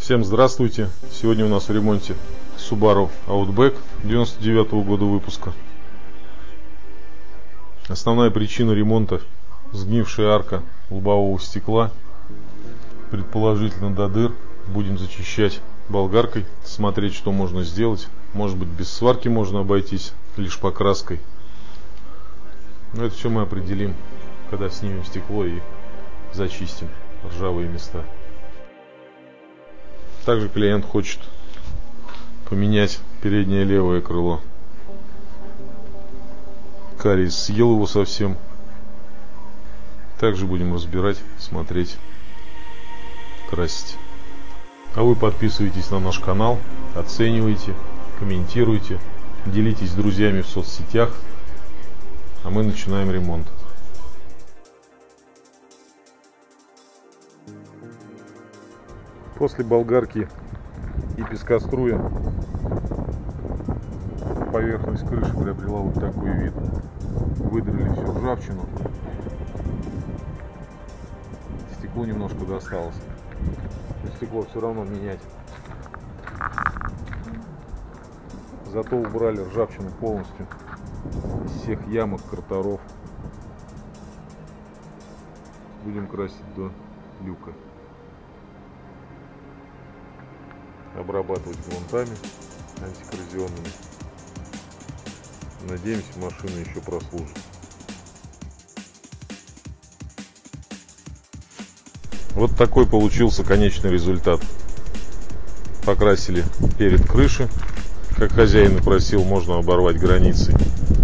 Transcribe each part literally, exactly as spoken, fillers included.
Всем здравствуйте! Сегодня у нас в ремонте Subaru Outback девяносто девятого года выпуска. Основная причина ремонта — сгнившая арка лобового стекла, предположительно до дыр. Будем зачищать болгаркой, смотреть, что можно сделать. Может быть, без сварки можно обойтись, лишь покраской. Но это все мы определим, когда снимем стекло и зачистим ржавые места. Также клиент хочет поменять переднее левое крыло. Кариес съел его совсем. Также будем разбирать, смотреть, красить. А вы подписывайтесь на наш канал, оценивайте, комментируйте, делитесь с друзьями в соцсетях. А мы начинаем ремонт. После болгарки и пескоструя поверхность крыши приобрела вот такой вид. Выдрали всю ржавчину. Стекло немножко досталось. Стекло все равно менять. Зато убрали ржавчину полностью из всех ямок, картеров. Будем красить до люка. Обрабатывать грунтами антикоррозионными. Надеемся, машина еще прослужит. Вот такой получился конечный результат. Покрасили перед крышей. Как хозяин и просил, можно оборвать границей,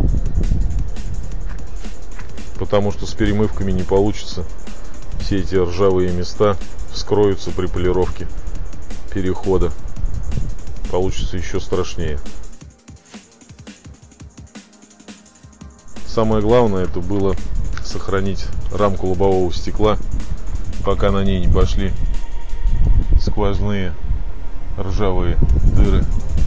потому что с перемывками не получится. Все эти ржавые места вскроются при полировке перехода. Получится еще страшнее. Самое главное это было сохранить рамку лобового стекла, пока на ней не пошли сквозные ржавые дыры.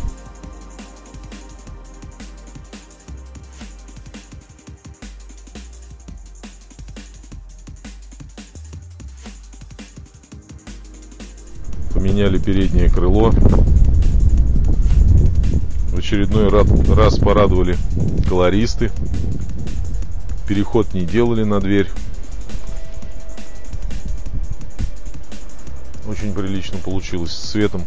Поменяли переднее крыло. В очередной раз порадовали колористы. Переход не делали на дверь. Очень прилично получилось с цветом.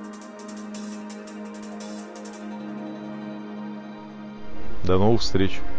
До новых встреч!